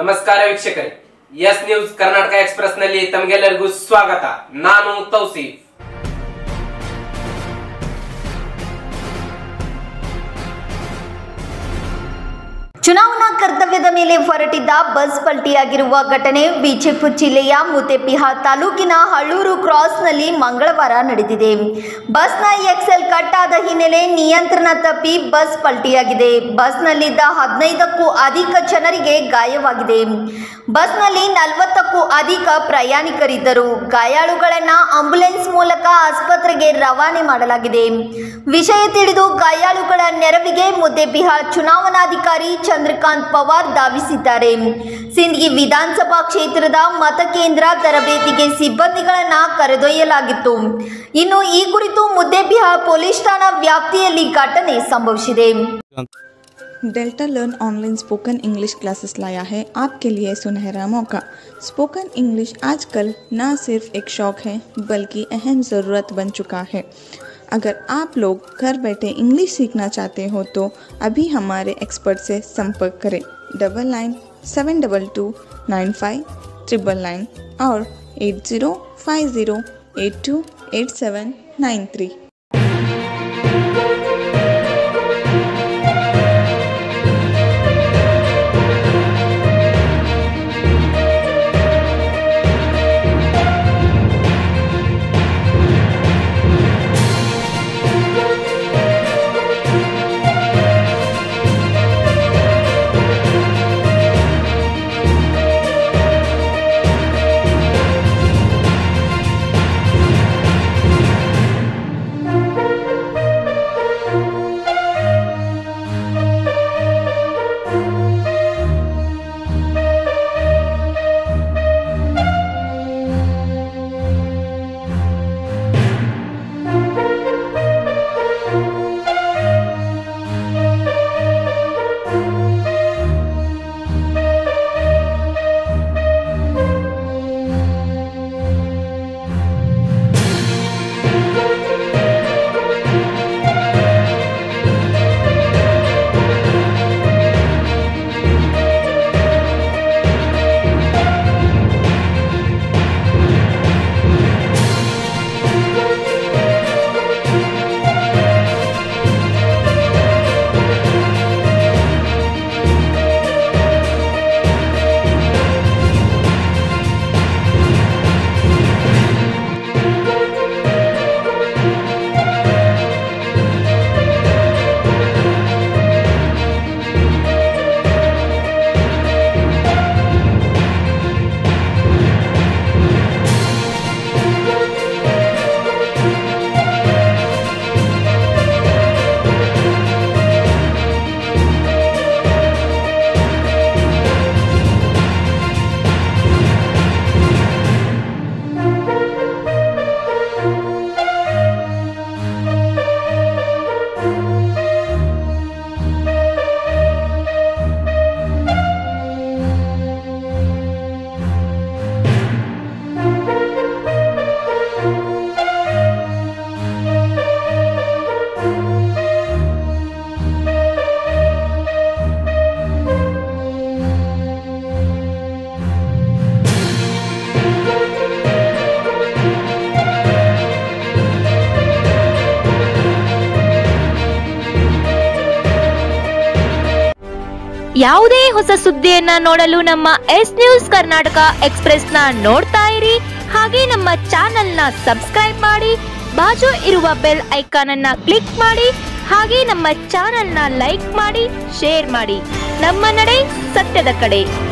ನಮಸ್ಕಾರ ವೀಕ್ಷಕರೇ, S news Karnataka express ನಲ್ಲಿ ತಮಗೆಲ್ಲರಿಗೂ ಸ್ವಾಗತ. ನಾನು ತೌಸೀಫ್. ಚುನಾವಣಾ ಕರ್ತವ್ಯದ ಮೇಲೆ ಹೊರಟಿದ್ದ ಬಸ್ ಪಲ್ಟಿಯಾಗಿರುವ ಘಟನೆ ವಿಜಯಪುರ ಜಿಲ್ಲೆಯ ಮುದ್ದೇಬಿಹಾಳ ತಾಲೂಕಿನ ಹಳ್ಳೂರು ಕ್ರಾಸ್ನಲ್ಲಿ ಮಂಗಳವಾರ ನಡೆದಿದೆ. ಬಸ್ನ ಎಕ್ಸೆಲ್ ಕಟ್ ಆದ ಹಿನ್ನೆಲೆ ನಿಯಂತ್ರಣ ತಪ್ಪಿ ಬಸ್ ಪಲ್ಟಿಯಾಗಿದೆ. ಬಸ್ನಲ್ಲಿದ್ದ 15ಕ್ಕೂ ಅಧಿಕ ಜನರಿಗೆ ಗಾಯವಾಗಿದೆ. ಬಸ್ನಲ್ಲಿ 40ಕ್ಕೂ ಅಧಿಕ ಪ್ರಯಾಣಿಕರಿದ್ದರು. ಗಾಯಾಳುಗಳನ್ನು ಆಂಬ್ಯುಲೆನ್ಸ್ ಮೂಲಕ ಆಸ್ಪತ್ರೆಗೆ ರವಾನೆ ಮಾಡಲಾಗಿದೆ. ವಿಷಯ ತಿಳಿದು ಗಾಯಾಳುಗಳ ನೆರವಿಗೆ ಮುದ್ದೇಬಿಹಾಳ ಚುನಾವಣಾಧಿಕಾರಿ ಚಂದ್ರಕಾಂತ್ ಪವಾರ್ ಧಾವಿಸಿದ್ದಾರೆ. ಸಿಂದಗಿ ವಿಧಾನಸಭಾ ಕ್ಷೇತ್ರದ ಮತಕೇಂದ್ರ ತರಬೇತಿಗೆ ಸಿಬ್ಬಂದಿಗಳನ್ನು ಕರೆದೊಯ್ಯಲಾಗಿತ್ತು. ಇನ್ನು ಈ ಕುರಿತು ಮುದ್ದೇಬಿಹಾಳ ಪೊಲೀಸ್ ಠಾಣಾ ವ್ಯಾಪ್ತಿಯಲ್ಲಿ ಘಟನೆ ಸಂಭವಿಸಿದೆ. Delta learn online spoken English classes लाया है आपके लिए सुनहरा मौका। स्पोकन इंग्लिश आजकल न सिर्फ एक शौक है बल्कि अहम ज़रूरत बन चुका है। अगर आप लोग घर बैठे इंग्लिश सीखना चाहते हो तो अभी हमारे एक्सपर्ट से संपर्क करें 9972295999 और 8050828793। ಯಾವುದೇ ಹೊಸ ಸುದ್ದಿಯನ್ನ ನೋಡಲು ನಮ್ಮ ಎಸ್ ನ್ಯೂಸ್ ಕರ್ನಾಟಕ ಎಕ್ಸ್‌ಪ್ರೆಸ್ ನ ನೋಡ್ತಾ ಇರಿ. ಹಾಗೆ ನಮ್ಮ ಚಾನೆಲ್ ನ ಸಬ್ಸ್ಕ್ರೈಬ್ ಮಾಡಿ, ಬಾಜು ಇರುವ ಬೆಲ್ ಐಕಾನ್ ಅನ್ನ ಕ್ಲಿಕ್ ಮಾಡಿ. ಹಾಗೆ ನಮ್ಮ ಚಾನೆಲ್ ನ ಲೈಕ್ ಮಾಡಿ, ಶೇರ್ ಮಾಡಿ. ನಮ್ಮ ನಡೆ ಸತ್ಯದ ಕಡೆ.